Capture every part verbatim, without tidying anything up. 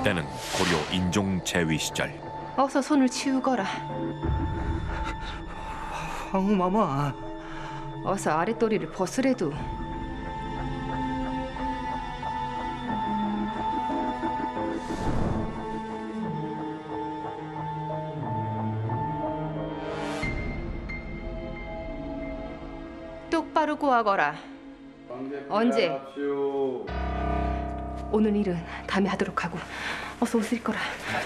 때는 고려 인종 제위 시절. 어서 손을 치우거라. 황후마마. 어서 아랫도리를 벗으래도. 똑바로 구하거라. 언제? 오늘 일은 다음에 하도록 하고 어서 옷을 입거라.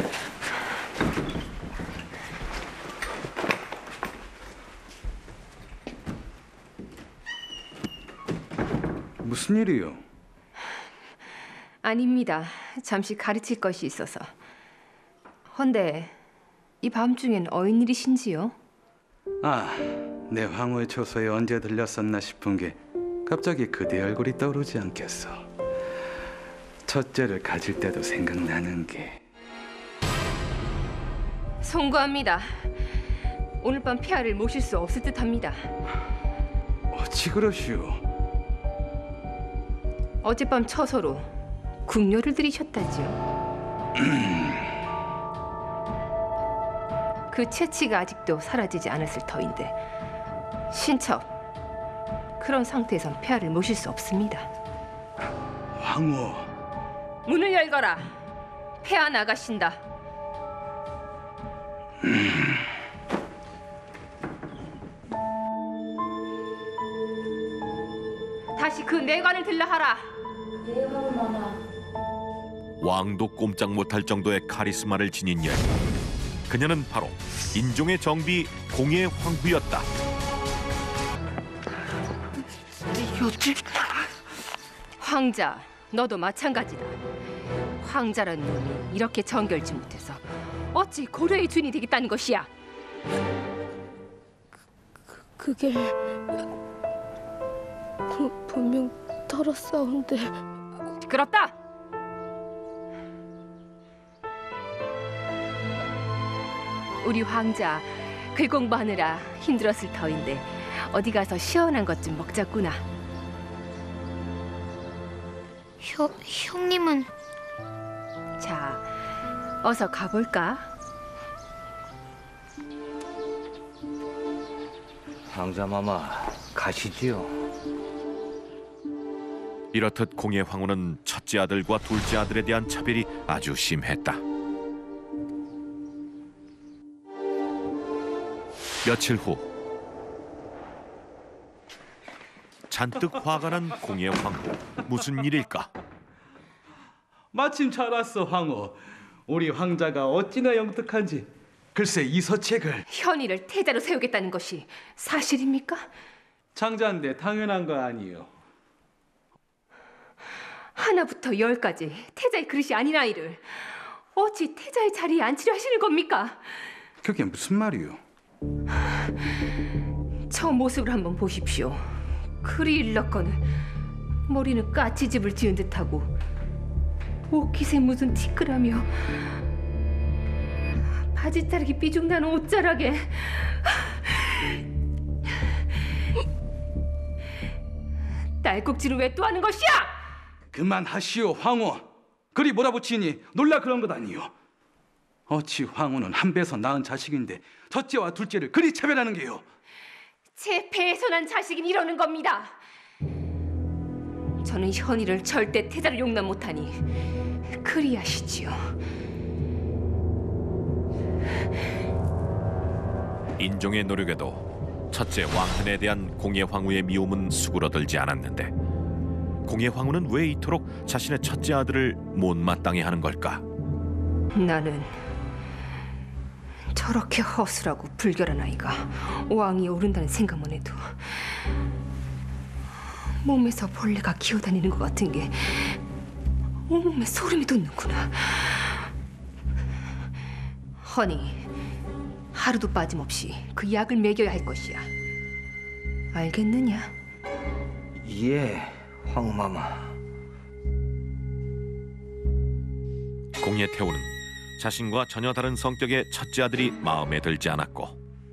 무슨 일이요? 아닙니다. 잠시 가르칠 것이 있어서. 헌데 이 밤중엔 어인 일이신지요? 아, 내 황후의 초소에 언제 들렸었나 싶은 게 갑자기 그대 얼굴이 떠오르지 않겠어. 첫째를 가질 때도 생각나는 게. 송구합니다. 오늘 밤 폐하를 모실 수 없을 듯합니다. 어찌 그러시오? 어젯밤 처소로 궁녀를 들이셨다지요. 그 채취가 아직도 사라지지 않았을 터인데 신첩 그런 상태에선 폐하를 모실 수 없습니다. 황후. 문을 열거라. 폐하 나가신다. 음. 다시 그 내관을 들라하라. 네, 황후마마. 왕도 꼼짝 못할 정도의 카리스마를 지닌 여인. 그녀는 바로 인종의 정비 공예 황후였다. 황자, 너도 마찬가지다. 황자란 놈이 이렇게 정결치 못해서 어찌 고려의 주인이 되겠다는 것이야? 그, 그게 부, 분명 털었사온데. 시끄럽다! 우리 황자 글 공부하느라 힘들었을 터인데 어디 가서 시원한 것 좀 먹자꾸나. 형, 형님은? 자, 어서 가볼까? 황자마마, 가시지요. 이렇듯 공예 황후는 첫째 아들과 둘째 아들에 대한 차별이 아주 심했다. 며칠 후 잔뜩 화가 난 공예 황후. 무슨 일일까? 마침 잘 왔어, 황후. 우리 황자가 어찌나 영특한지. 글쎄 이 서책을. 현이를 태자로 세우겠다는 것이 사실입니까? 장자인데 당연한 거 아니요. 하나부터 열까지 태자의 그릇이 아닌 아이를 어찌 태자의 자리에 앉히려 하시는 겁니까? 그게 무슨 말이요? 저 모습을 한번 보십시오. 그리 일렀거늘 머리는 까치집을 지은 듯하고 옷깃에 무슨 티끌하며 바지 자르기 삐죽나는 옷자락에 딸꾹질을 왜 또 하는 것이야? 그만하시오, 황후. 그리 몰아붙이니 놀라 그런 것 아니요. 어찌 황후는 한 배에서 낳은 자식인데 첫째와 둘째를 그리 차별하는 게요. 제 배에서 난 자식인 이러는 겁니다. 저는 현이를 절대 태자로 용납 못하니 그리하시지요. 인종의 노력에도 첫째 왕현에 대한 공예 황후의 미움은 수그러들지 않았는데 공예 황후는 왜 이토록 자신의 첫째 아들을 못마땅해 하는 걸까? 나는 저렇게 허술하고 불결한 아이가 왕위에 오른다는 생각만 해도 몸에서 벌레가 기어다니는 것 같은 게 온몸에 소름이 돋는구나. 허니, 하루도 빠짐없이 그 약을 먹여야 할 것이야. 알겠느냐? 예, 황후마마. 공예태우는 자신과 전혀 다른 성격의 첫째 아들이 마음에 들지 않았고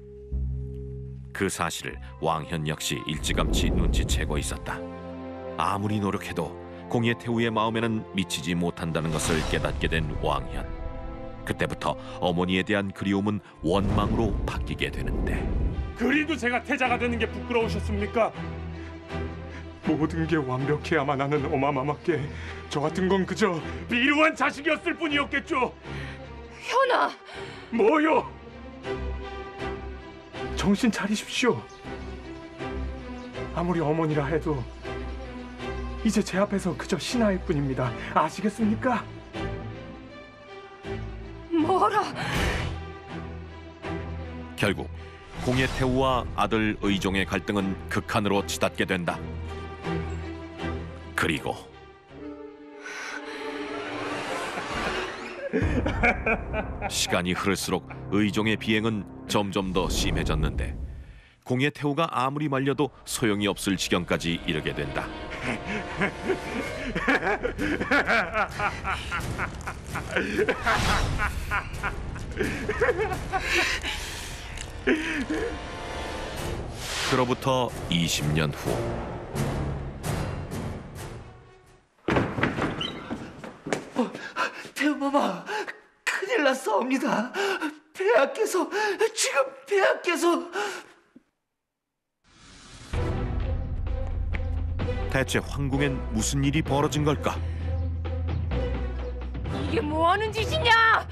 그 사실을 왕현 역시 일찌감치 눈치채고 있었다. 아무리 노력해도 공예태우의 마음에는 미치지 못한다는 것을 깨닫게 된 왕현. 그때부터 어머니에 대한 그리움은 원망으로 바뀌게 되는데, 그리도 제가 태자가 되는 게 부끄러우셨습니까? 모든 게 완벽해야만 하는 어마마마께 저 같은 건 그저 비루한 자식이었을 뿐이었겠죠. 현아! 뭐요? 정신 차리십시오. 아무리 어머니라 해도 이제 제 앞에서 그저 신하일 뿐입니다. 아시겠습니까? 뭐라? 결국 공예태우와 아들 의종의 갈등은 극한으로 치닫게 된다. 그리고 시간이 흐를수록 의종의 비행은 점점 더 심해졌는데, 공예태우가 아무리 말려도 소용이 없을 지경까지 이르게 된다. 그로부터 이십 년 후, 태우마마, 큰일 났사옵니다. 폐하께서, 지금 폐하께서... 대체 황궁엔 무슨 일이 벌어진 걸까? 이게 뭐하는 짓이냐?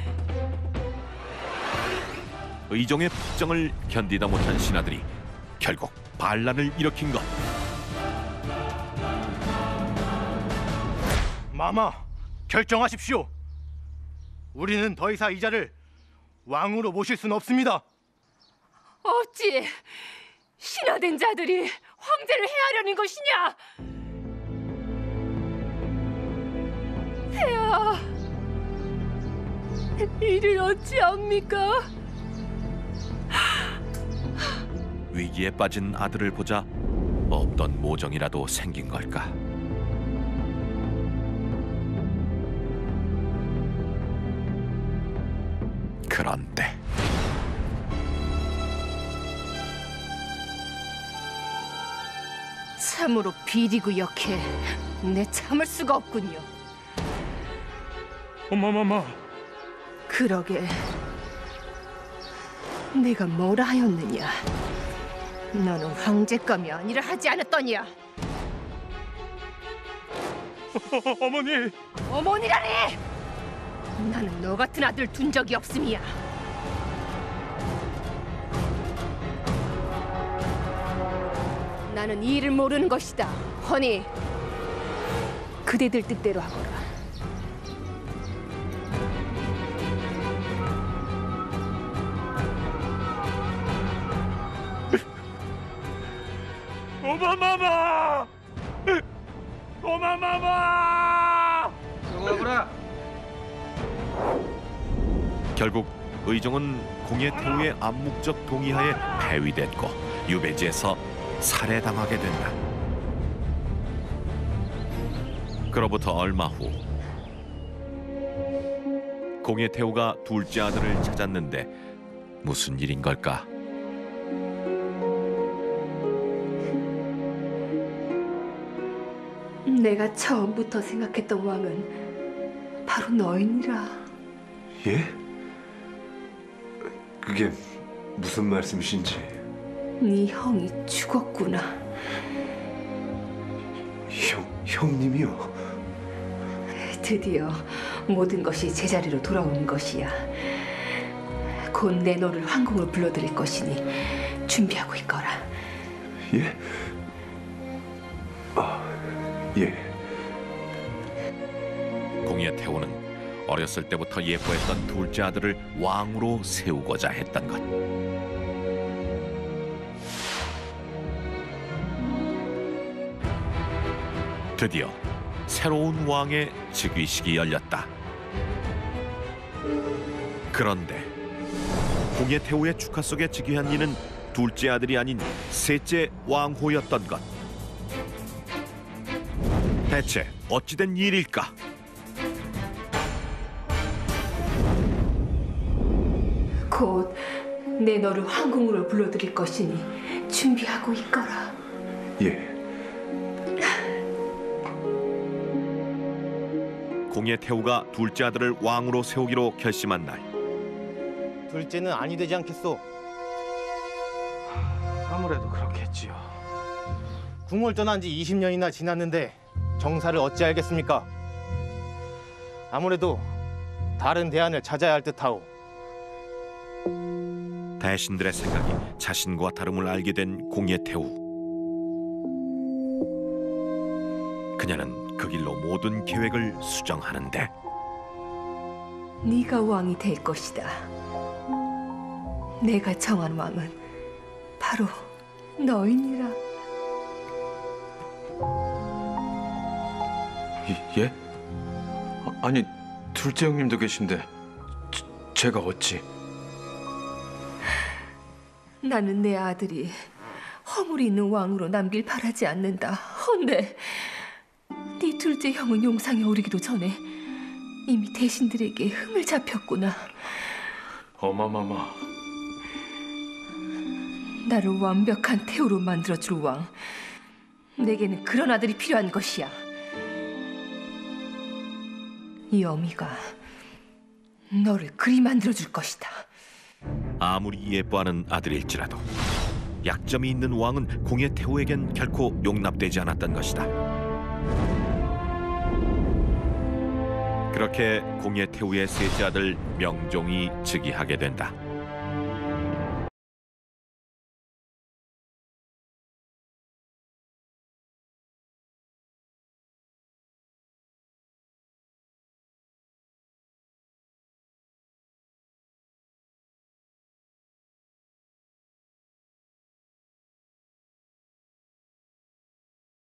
의종의 폭정을 견디다 못한 신하들이 결국 반란을 일으킨 것. 마마, 결정하십시오. 우리는 더 이상 이자를 왕으로 모실 수는 없습니다. 어찌 신하된 자들이 황제를 해하려는 것이냐? 폐하, 이를 어찌합니까? 위기에 빠진 아들을 보자 없던 모정이라도 생긴 걸까? 그런데 참으로 비리고 역해. 내 참을 수가 없군요. 어마마마, 그러게 내가 뭐라 하였느냐? 너는 황제감이 아니라 하지 않았더냐? 어, 어머니. 어머니라니! 나는 너 같은 아들 둔 적이 없음이야. 나는 이 일을 모르는 것이다. 허니 그대들 뜻대로 하거라. 어마마마! 어마마마! 수고하거라. 결국 의종은 공예태우의 암묵적 동의하에 폐위됐고 유배지에서 살해당하게 된다. 그로부터 얼마 후, 공예태우가 둘째 아들을 찾았는데 무슨 일인 걸까? 내가 처음부터 생각했던 왕은 바로 너이니라. 예? 그게 무슨 말씀이신지. 네 형이 죽었구나. 형, 형님이요? 드디어 모든 것이 제자리로 돌아오는 것이야. 곧 내 너를 황궁으로 불러들일 것이니 준비하고 있거라. 예? 아, 예. 공예태우는 어렸을 때부터 예뻐했던 둘째 아들을 왕으로 세우고자 했던 것. 드디어 새로운 왕의 즉위식이 열렸다. 그런데 공예태우의 축하 속에 즉위한 이는 둘째 아들이 아닌 셋째 왕호였던 것. 대체 어찌된 일일까? 곧 내 너를 황궁으로 불러들일 것이니 준비하고 있거라. 예. 공예태우가 둘째 아들을 왕으로 세우기로 결심한 날, 둘째는 아니 되지 않겠소. 아무래도 그렇겠지요. 궁을 떠난 지 이십 년이나 지났는데 정사를 어찌 알겠습니까? 아무래도 다른 대안을 찾아야 할 듯하오. 대신들의 생각이 자신과 다름을 알게 된 공예태우. 그녀는 그 길로 모든 계획을 수정하는데 네가 왕이 될 것이다. 내가 정한 왕은 바로 너이니라. 이, 예? 아, 아니 둘째 형님도 계신데 제, 제가 어찌? 나는 내 아들이 허물이 있는 왕으로 남길 바라지 않는다. 헌데 네 둘째 형은 용상에 오르기도 전에 이미 대신들에게 흠을 잡혔구나. 어마마마. 나를 완벽한 태우로 만들어줄 왕. 내게는 그런 아들이 필요한 것이야. 이 어미가 너를 그리 만들어줄 것이다. 아무리 예뻐하는 아들일지라도 약점이 있는 왕은 공예태우에겐 결코 용납되지 않았던 것이다. 그렇게 공예태우의 셋째 아들 명종이 즉위하게 된다.